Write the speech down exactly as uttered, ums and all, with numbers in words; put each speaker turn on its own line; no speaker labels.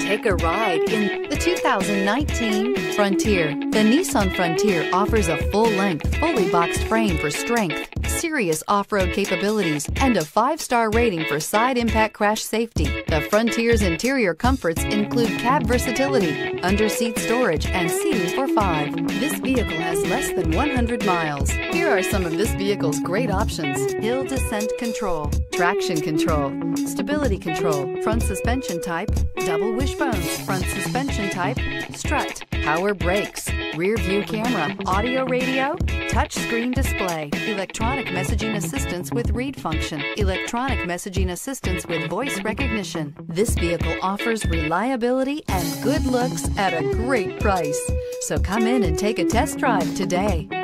Take a ride in the two thousand nineteen Frontier. The Nissan Frontier offers a full-length, fully boxed frame for strength, serious off-road capabilities, and a five-star rating for side impact crash safety. The Frontier's interior comforts include cab versatility, under-seat storage, and seating for five. This vehicle has less than one hundred miles. Here are some of this vehicle's great options: hill descent control, traction control, stability control, front suspension type, double wishbones, front suspension type, strut, power brakes, rear view camera, audio radio, touch screen display, electronic messaging assistance with read function, electronic messaging assistance with voice recognition. This vehicle offers reliability and good looks at a great price. So come in and take a test drive today.